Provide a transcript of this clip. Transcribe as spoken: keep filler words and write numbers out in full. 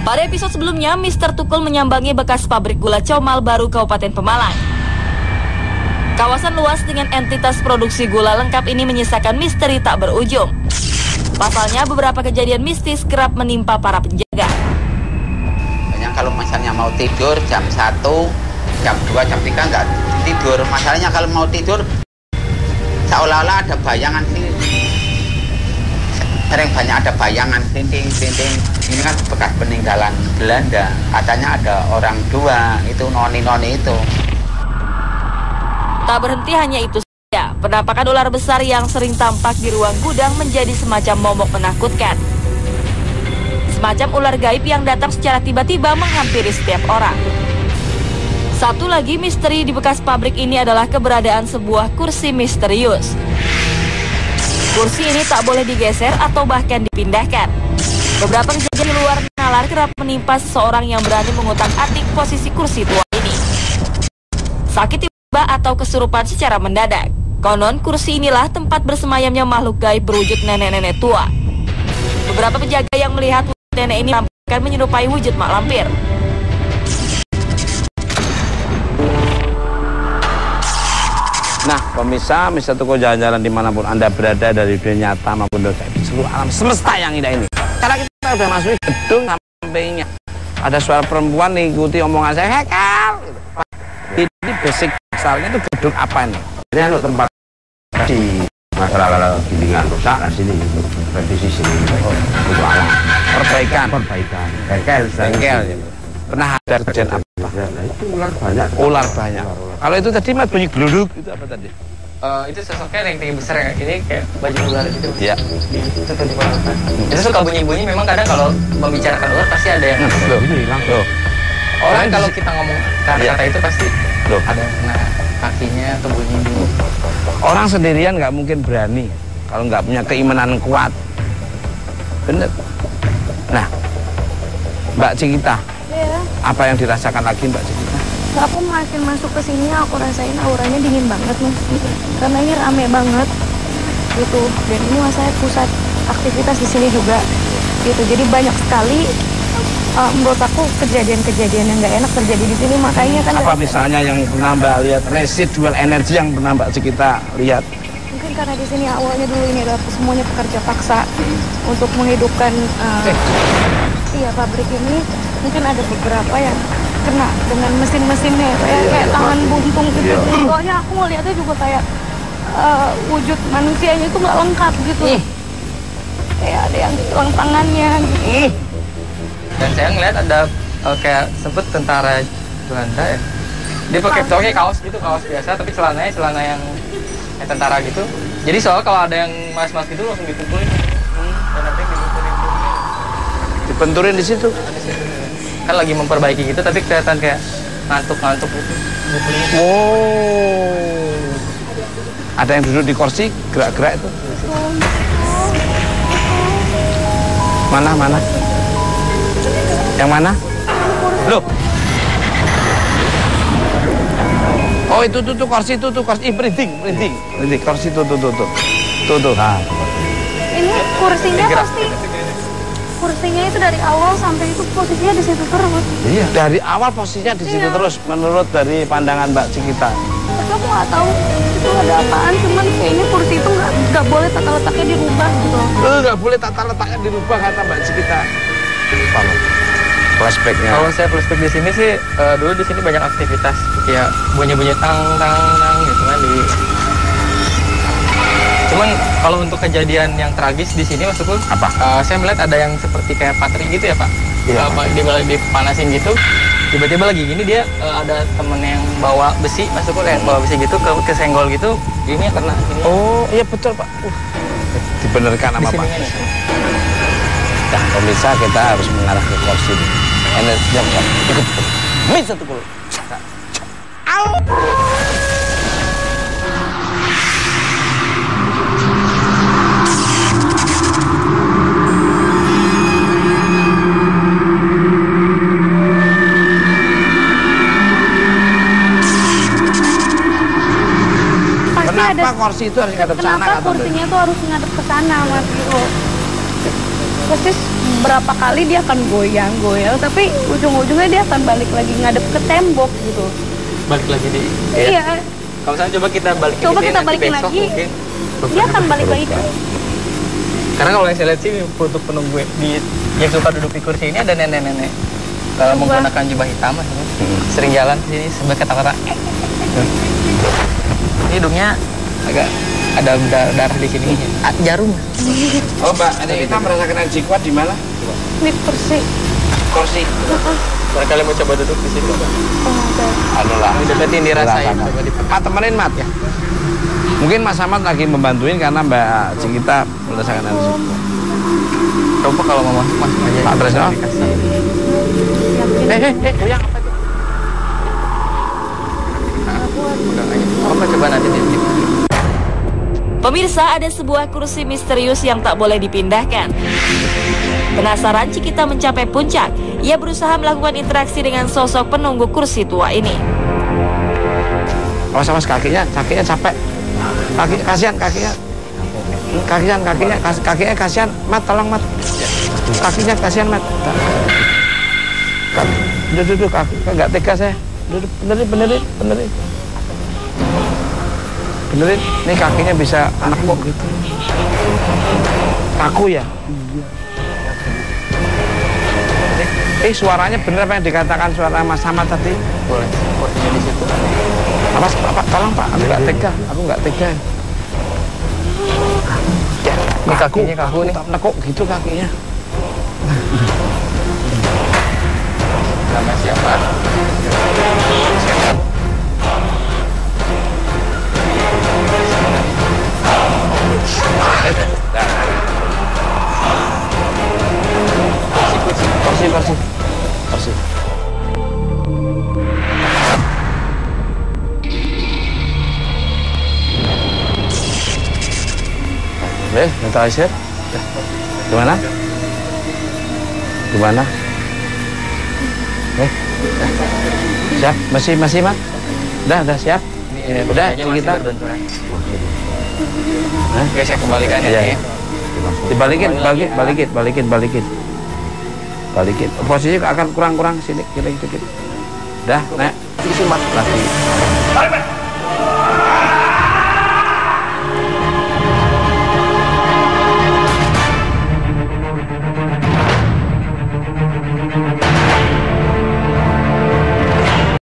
Pada episode sebelumnya, Mister Tukul menyambangi bekas pabrik gula Comal Baru Kabupaten Pemalang. Kawasan luas dengan entitas produksi gula lengkap ini menyisakan misteri tak berujung. Pasalnya, beberapa kejadian mistis kerap menimpa para penjaga. Banyak kalau misalnya mau tidur jam satu, jam dua, jam tiga nggak tidur. Masalahnya kalau mau tidur, seolah-olah ada bayangan sih. Sering banyak ada bayangan, tinting-tinting. Ini kan bekas peninggalan Belanda. Katanya ada orang dua, itu noni-noni itu. Tak berhenti hanya itu saja, penampakan ular besar yang sering tampak di ruang gudang menjadi semacam momok menakutkan. Semacam ular gaib yang datang secara tiba-tiba menghampiri setiap orang. Satu lagi misteri di bekas pabrik ini adalah keberadaan sebuah kursi misterius. Kursi ini tak boleh digeser atau bahkan dipindahkan. Beberapa kejadian di luar nalar kerap menimpa seseorang yang berani mengutak-atik posisi kursi tua ini. Sakit tiba atau kesurupan secara mendadak. Konon kursi inilah tempat bersemayamnya makhluk gaib berwujud nenek-nenek tua. Beberapa penjaga yang melihat wujud nenek ini akan menyerupai wujud mak lampir. Nah, pemirsa, Mister Tukul jalan-jalan dimanapun Anda berada dari dunia nyata maupun di seluruh alam semesta yang indah ini. Karena kita udah masuk gedung sampingnya. Ada suara perempuan ikuti omongan saya, Hekal. Ini basic asalnya itu gedung apa nih? Ini anu tempat di masalah bimbingan rusak di sini, revisi sini untuk alam. Perbaikan. Perbaikan. Bengkel. Bengkel. Pernah ada kejadian apa? Nah, itu ular banyak. Ular banyak. Kalau itu tadi mas bunyi geluduk itu apa tadi? Uh, itu sosoknya yang tinggi besar ya. Ini kayak baju ular gitu. Iya. Itu tuh di mana? Itu suka bunyi-bunyi. Memang kadang kalau membicarakan ular pasti ada yang. Loh, ini hilang. Loh. Orang kalau kita ngomong kata-kata itu pasti loh, ada yang kena kakinya atau bunyi dulu. Orang sendirian nggak mungkin berani kalau nggak punya keimanan kuat. Bener. Nah, Mbak Cikita. Iya. Apa yang dirasakan lagi Mbak Cikita? Aku makin masuk ke sini aku rasain auranya dingin banget nih. Karena ini rame banget gitu. Dan ini saya pusat aktivitas di sini juga gitu. Jadi banyak sekali uh, menurut aku kejadian-kejadian yang nggak enak terjadi di sini. Makanya kan apa misalnya yang pernah Mbak lihat residual energi yang pernah Mbak Cikita lihat? Mungkin karena di sini awalnya dulu ini adalah semuanya pekerja paksa untuk menghidupkan uh, iya pabrik ini. Mungkin ada beberapa yang kena dengan mesin-mesinnya kayak, kayak tangan buntung gitu. Soalnya aku ngeliatnya juga kayak uh, wujud manusianya itu nggak lengkap gitu. Kayak ada yang hilang tangannya gitu. Dan saya ngeliat ada uh, kayak sempet tentara Belanda ya. Dia pakai pakai kaos gitu, kaos biasa tapi celananya celana yang kayak tentara gitu. Jadi soal kalau ada yang mas-mas gitu langsung dipukulin. Hmm. Dan nanti dipukulin. Dibenturin di situ. Kan lagi memperbaiki gitu tapi kelihatan kayak ngantuk-ngantuk gitu. Wow. Ada yang duduk di kursi gerak-gerak itu. Mana mana? Yang mana? Loh. Oh itu tuh tuh kursi itu tuh kursi merinding merinding merinding kursi itu tuh tuh tuh tuh tuh. Nah. Ini kursinya pasti. Kursinya itu dari awal sampai itu posisinya di situ terus. Iya. Dari awal posisinya di situ iya. terus menurut dari pandangan Mbak Cikita. Tapi aku nggak tahu itu ada apaan, cuman kayaknya kursi itu nggak nggak boleh tata letaknya dirubah gitu. Eh nggak boleh tata letaknya dirubah kata Mbak Cikita. Apa? Flashbacknya. Kalau saya flashback di sini sih uh, dulu di sini banyak aktivitas kayak bunyi-bunyi tang tang tang gitu kan di. Cuman kalau untuk kejadian yang tragis di sini maksudku apa? Uh, saya melihat ada yang seperti kayak patri gitu ya Pak. Iya. Uh, di dipanasin gitu. Tiba-tiba lagi gini dia uh, ada temen yang bawa besi maksudku kayak bawa besi gitu ke kesenggol gitu. Ini kena ini. Oh iya betul Pak. Uh. Dibenerkan sama Pak. Nah pemirsa kita harus mengarah ke kursi. Energinya bukan ikut Mister Tukul. Au. Kenapa kursi itu harus ngadep sana? Kenapa kursinya tuh harus ngadep ke sana, Mas? Gitu. persis berapa kali dia akan goyang-goyang, tapi ujung-ujungnya dia akan balik lagi ngadep ke tembok gitu. Balik lagi di. Iya. Kalau misalnya coba kita balikin, Coba gitu ya, kita nanti balikin besok lagi. mungkin Dia akan balik lagi ke. Karena kalau yang saya lihat sih untuk penunggu di yang suka duduk di kursi ini ada nenek-nenek uh, menggunakan jubah hitam, hmm. sering jalan di sini sambil kata-kata. Ini hidungnya agak ada darah, darah di sini, ah, jarum. Oh Mbak, ini kita merasakan energi kuat di mana? Ini kursi. Kursi. Barangkali mau coba duduk di situ, Mbak. Oh, okay. Aduh lah. Deketin dirasain. Coba di. Mat temenin Mat ya. Mungkin Mas Ahmad lagi membantuin karena Mbak Cikita merasakan energi. Coba kalau mau masuk masuk aja. Pak Tresno. Eh eh eh, goyang apa itu? Udah aja. Apa coba nanti di. Pemirsa, ada sebuah kursi misterius yang tak boleh dipindahkan. Penasaran, Cikita mencapai puncak. Ia berusaha melakukan interaksi dengan sosok penunggu kursi tua ini. Awas awas kakinya, kakinya capek. Kaki kasihan kakinya. Kasihan kakinya, kakinya kasihan. Mat, tolong Mat. Kakinya kasihan Mat. Duduk duduk kaki, enggak tega saya. Duduk benerin benerin benerin. Benerin, nih kakinya bisa nekuk gitu. Kaku ya? Eh suaranya bener apa yang dikatakan suara Mas Ahmad tadi? Boleh, kursinya di situ. Apa, Pak, tolong Pak, aku nggak tega, aku nggak tega. Ya, ini kakinya kaku nih. Nekuk gitu kakinya. Nama siapa? Siapa? Kursi, kursi, kursi. Eh, neutralisir. Gimana? Gimana? Eh, siap? Masih, masih, Mat? Udah, udah siap? Ini, udah, kita. kita. Oke, saya kembalikan ya. Ya. Dibalikin, balikin, balikin, balikin, balikin. Balikin. Posisi akan kurang-kurang sini, kiri dikit. Udah, naik. Isi Mat lagi.